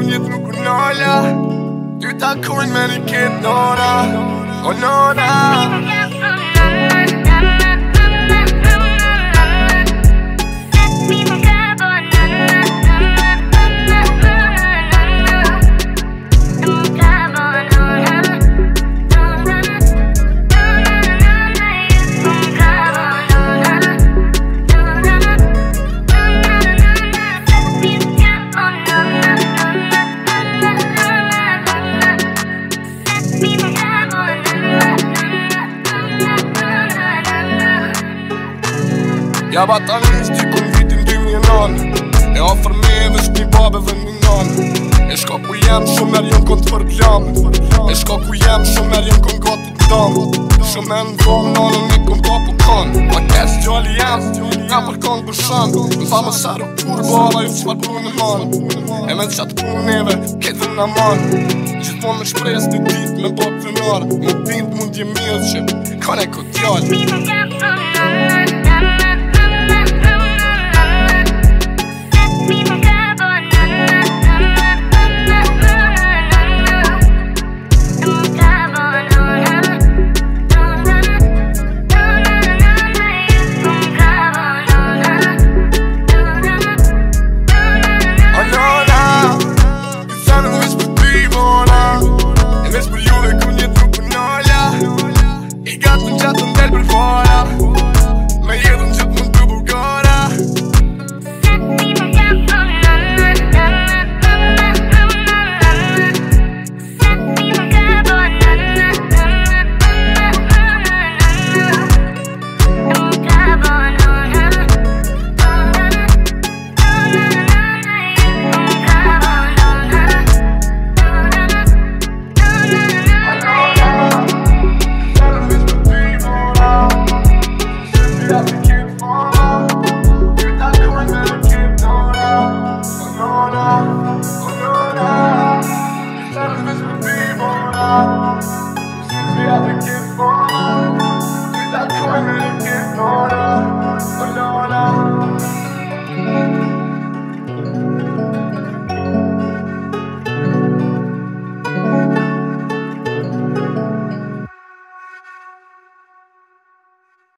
jetë nuk unolla. Ty takojnë me një ketë nona, o nona. Ja bata njështë që kun vitin 2009. E ofër me e vesh një babe dhe një nanë. E shka ku jem shumë merë jon kon të përglamë. E shka ku jem shumë merë jon kon gati të damë. Shumë e në vomë nanën e kon papu kanë. Ma kesh gjalli jem, nga për kanë bëshanë. Më tha më sarë kur baba ju qëfar punë në manë. E me të qatë punë neve, ketë në manë. Gjithmon me shpresë një dit me bapë të nërë. Më ditë mund je mirë që kane ko t'jallë. Yeah,